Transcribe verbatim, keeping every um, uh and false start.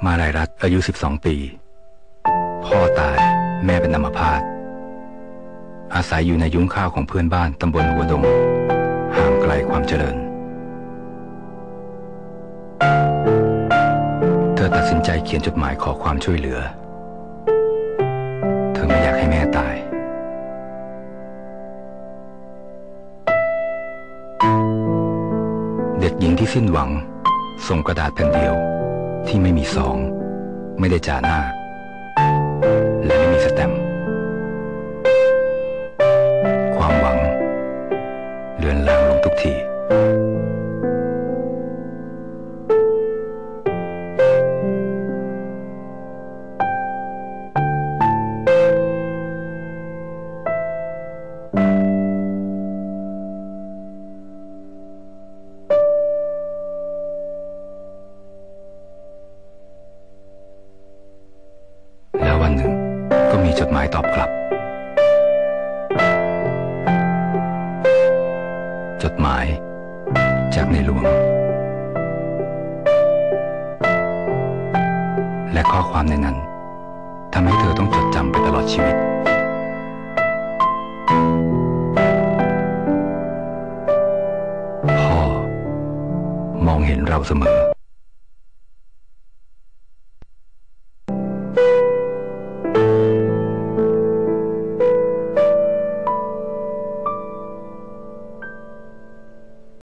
มาลัยรัตน์อายุสิบสองปีพ่อตายแม่เป็นอัมพาตอาศัยอยู่ในยุ้งข้าวของเพื่อนบ้านตำบลหัวดงห่างไกลความเจริญเธอตัดสินใจเขียนจดหมายขอความช่วยเหลือเธอไม่อยากให้แม่ตายเด็กหญิงที่สิ้นหวังส่งกระดาษแผ่นเดียวที่ไม่มีซองไม่ได้จ่าหน้าและไม่มีสแตมป์ความหวังเลือนลางลงทุกทีแล้ววันหนึ่งก็มีจดหมายตอบกลับจดหมายจากในหลวงและข้อความในนั้นทำให้เธอต้องจดจำไปตลอดชีวิตพ่อมองเห็นเราเสมอ